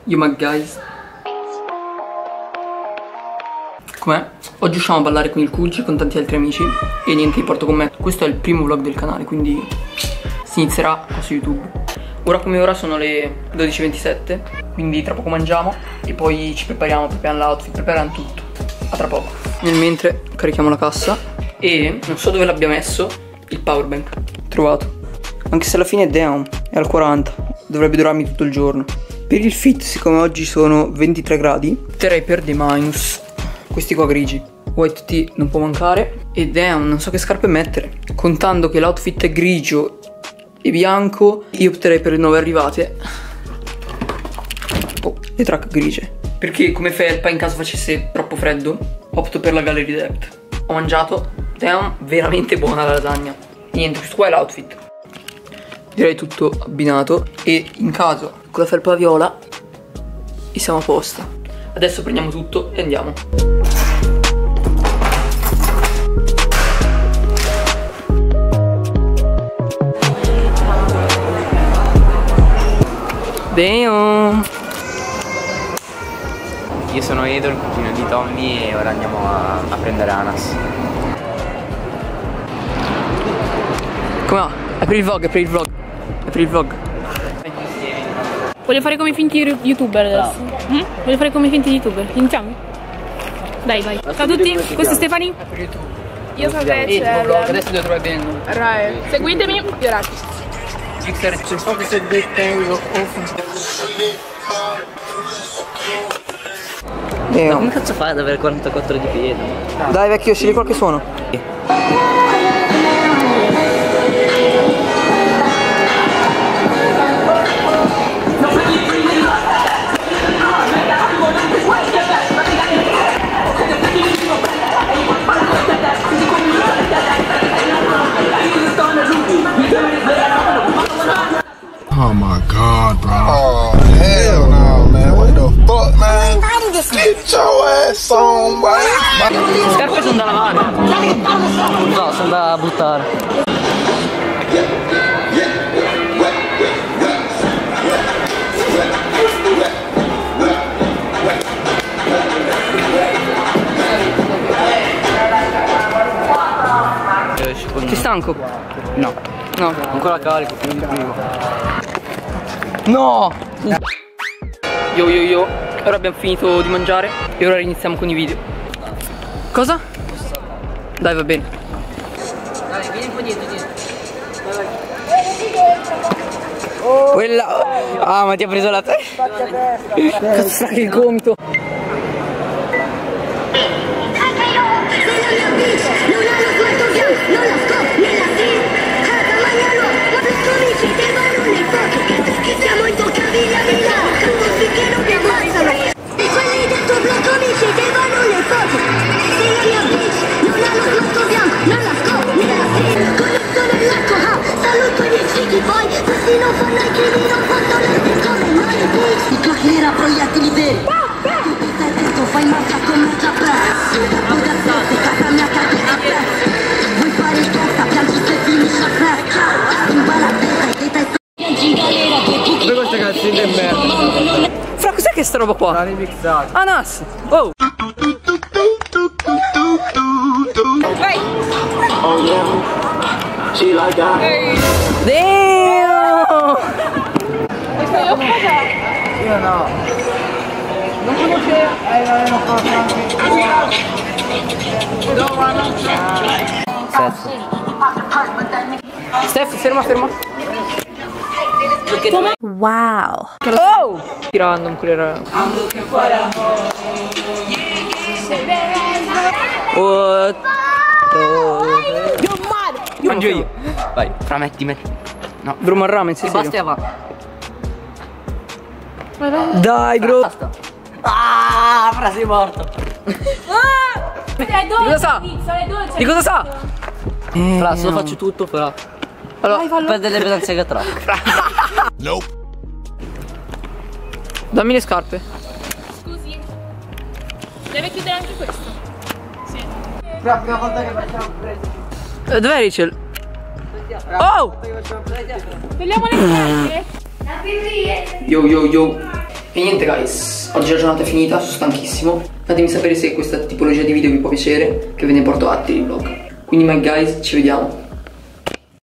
You my guys. Com'è? Oggi usciamo a ballare con il Kulj e con tanti altri amici. E niente, vi porto con me. Questo è il primo vlog del canale, quindi si inizierà su YouTube. Ora come ora sono le 12:27, quindi tra poco mangiamo e poi ci prepariamo l'outfit, prepariamo tutto. A tra poco. Nel mentre carichiamo la cassa e non so dove l'abbia messo il powerbank. Trovato. Anche se alla fine è down, è al 40. Dovrebbe durarmi tutto il giorno. Per il fit, siccome oggi sono 23 gradi, opterei per dei minus. Questi qua grigi. White tee non può mancare. E damn, non so che scarpe mettere. Contando che l'outfit è grigio e bianco, io opterei per le nuove arrivate. Oh, le track grigie. Perché come felpa in caso facesse troppo freddo, opto per la Gallery Depth. Ho mangiato, damn, veramente buona la lasagna. Niente, questo qua è l'outfit. Direi tutto abbinato. E in caso con la felpa viola e siamo a posto. Adesso prendiamo tutto e andiamo. Damn. Io sono Edo, il cugino di Tommy, e ora andiamo a prendere Anas. Come va? Apri il vlog, apri il vlog. Apri il vlog. Voglio fare come finti youtuber adesso. Voglio fare come finti youtuber. Iniziamo? Dai, vai. Ciao a tutti, questo è Stefani. Io sono Rachel. Vlog, adesso devo trovare bene il nome. Rae. Seguitemi, io Rachel. Ma come cazzo fai ad avere 44 di piede? Dai vecchio, scegli qualche suono. Oh my god, bro. Oh hell no, man. What the fuck, man? Get your ass on, boy. Le scarpe sono da lavare. No, sono da buttare. Sei stanco? No, No. ancora carico, più di prima. No! Yo. Ora abbiamo finito di mangiare e ora iniziamo con i video. Cosa? Dai, va bene. Dai, vieni un po' dietro. Quella. Ah, ma ti ha preso la testa. Cazzo che gomito. Siamo intoccabili a Milano, finché non mi ammazzano. E quelli del tuo blocco mi chiedevano le foto. Se la mia bitch non ha lo slotto bianco, non la scopro nella street. Con il sole nell'acqua, saluto gli cighi poi. Questi non fanno i chili, non fanno le come noi bitch. I cocchiera proiettili veri. Tu stai dentro, fai marcia come un caprese. Poi da sorte, casa mia cade a pezzi. Vuoi fare il testa, piangi se finisce a festa. Impara a testa e teta e in galera per tutti. Dove queste cazzine di merda? Fra, cos'è che sta roba qua? La remixata. Anas! Oh! Damn! Io no. Non conosce? Non conosce anche. Steph, ferma. Wow. Oh! Random quello. What? Mangio io. Vai, frametti. No. Bro, ma ramen, sei serio? Basta, va. Dai, bro. Basta. Ah, fra sei morto. Di cosa sa? Di cosa sa? Fra, se lo faccio tutto, però. Allora, per delle pesanze che troppo. Nope. Dammi le scarpe. Scusi. Deve chiudere anche questo. Sì. La prima volta che facciamo preso. Dov'è Rachel? Oh! Togliamo le scarpe. Yo. E niente guys, oggi la giornata è finita, sono stanchissimo. Fatemi sapere se questa tipologia di video vi può piacere, che ve ne porto altri di vlog. Quindi my guys, ci vediamo.